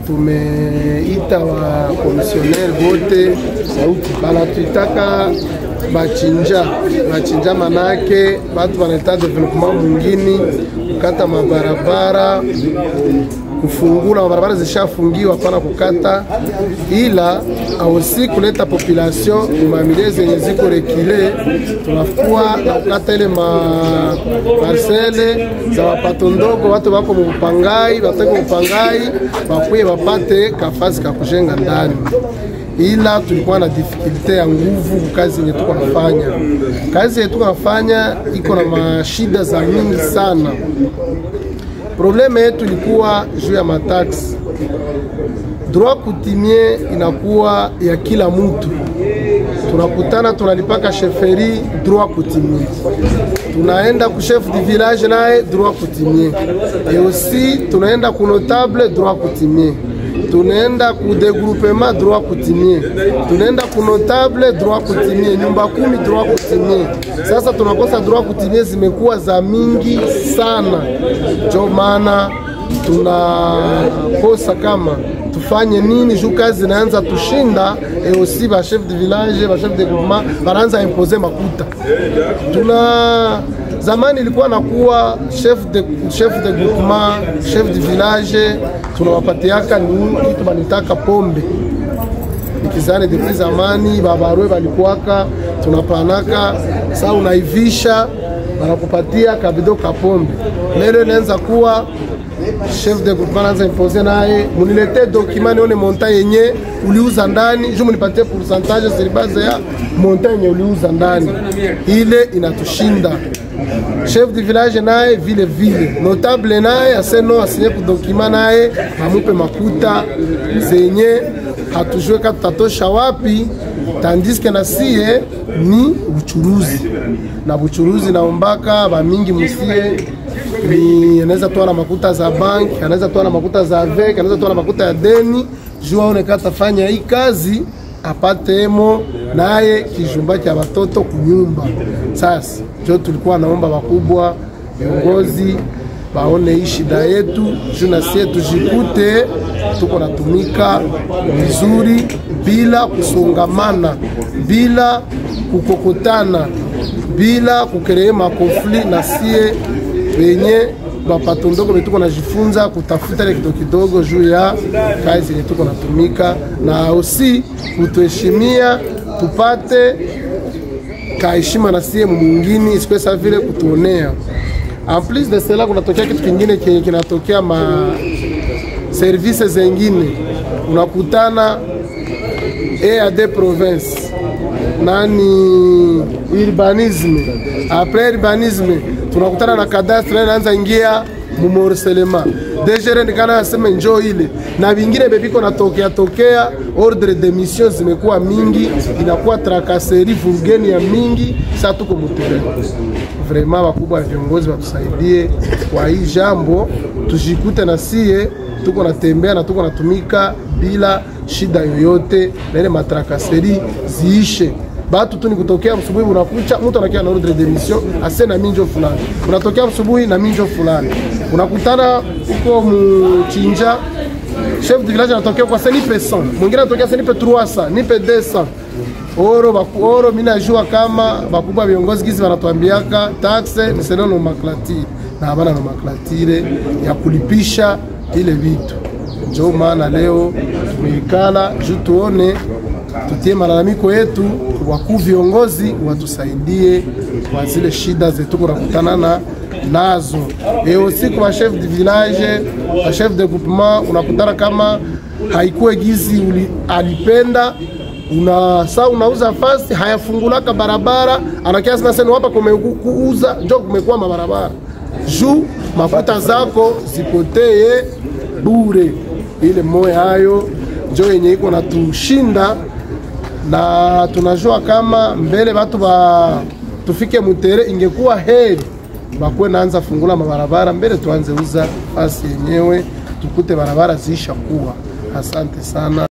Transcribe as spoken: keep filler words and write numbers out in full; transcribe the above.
tumeita wa komisioneri wote banatuitaka bachinja bachinja, manake batu banaleta development mwingine, kukata mabarabara, kufungula mabarabara zishafungiwa, pana kukata, ila aussi kuleta population mamilie zenye ziko rekile. Tunakuwa na kukata ile ma parcele za wapato ndogo, watu wako mupangai, bateko mupangai bakuye bapate kafasi kakujenga ndani. Ila tulikuwa na difficulty ya nguvu kazi yetu tunafanya. Kazi yetu tunafanya iko na mashida za mingi sana. Probleme yetu ilikuwa juu ya matax. Droit coutumier inakuwa ya kila mtu. Tunakutana tunalipaka chefferie droit coutumier. Tunaenda ku chef du village naye droit coutumier. Et aussi tunaenda ku notable droit coutumier. Tunaenda ku degroupement droit coutumier, tunaenda ku notable droit coutumier, nyumba kumi droit coutumier. Sasa tunakosa droit coutumier zimekuwa za mingi sana, ndio maana tunakosa kama tufanye nini juu kazi inaanza tushinda. Et aussi ba chef de village, ba chef de groupement banaanza imposer makuta. Tuna zamani ilikuwa nakuwa chef de chef de groupement, chef de village, tunawapatiaka ni kitu banitaka pombe. Nikizani depuis zamani babarwe balikuwaka tunapanaka, sasa unaivisha banakupatia kabido ka pombe. Leo inaanza kuwa chef de groupement anaanza imposer naye munilete document nione montant yenye uliuza ndani, juu munipatie pourcentage sur base ya montant yenye uliuza ndani. Ile inatushinda. Chef du village naye vile vile, notable naye aseno asinye ku document naye amupe makuta zenye hatujue kama tutatosha wapi, tandis que na sie ni uchuruzi. Na uchuruzi naombaka ba mingi musie ni anaweza toa na makuta za bank, anaweza toa na makuta za avec, anaweza toa na makuta ya deni, juu aone kata fanya hii kazi apate emo naye kijumba cha watoto kunyumba. Sasa jo tulikuwa naomba wakubwa viongozi baone hii shida yetu, juu na sisi tujikute tuko natumika vizuri bila kusongamana, bila kukokotana, bila kukereye makonfli, na sie wenye bapato ndogo betuko najifunza kutafuta ile kidogo kidogo juu ya kazi yetu tuko natumika, na aussi kutuheshimia tupate kaheshima na sie mwingine, isiwe sawa vile kutuonea. En plus de cela kunatokea kitu kingine kenye kinatokea ma services zingine. Unakutana E A D province nani urbanisme, après urbanisme tunakutana na cadastre inaanza ingia mumorselema. Dejere nikana asema njoo ile na vingine bebiko natokea tokea, ordre de mission zimekuwa mingi, inakuwa tracasserie vulgeni ya mingi. Sasa tuko mutere, vraiment wakubwa viongozi watusaidie kwa hii jambo, tujikute na sie tuko natembea na tuko natumika bila shida yoyote, na ile matracasserie ziishe. Batu tu ni kutokea msubuhi unakucha mtu anakia na ordre de mission asena minjo fulani, unatokea msubuhi na minjo fulani, unakutana uko mchinja chef de village anatokea kwa seni pesa, mwingine anatokea seni pe trois cents nipe deux cents oro baku oro. Mimi najua kama bakubwa viongozi gizi wanatuambiaka taxe ni seno nomenclature, na habana nomenclature ya kulipisha ile vitu. Ndio maana leo tumeikala juu tuone tutie malalamiko yetu, wakuu viongozi watusaidie kwa zile shida zetu tunakutana na nazo. Et aussi kwa chef de village, kwa chef de groupement, unakutana kama haikuwe gizi uli, alipenda una saa unauza fast hayafungulaka barabara, anakia sema sasa hapa kumekuuza njoo kumekuwa mabarabara juu mafuta zako zipotee bure. Ile moyo hayo njoo yenye iko na tushinda, na tunajua kama mbele watu ba tufike mutere ingekuwa heri bakwe naanza fungula mabarabara mbele tuanze uza fasi yenyewe tukute barabara ziisha kuwa. Asante sana.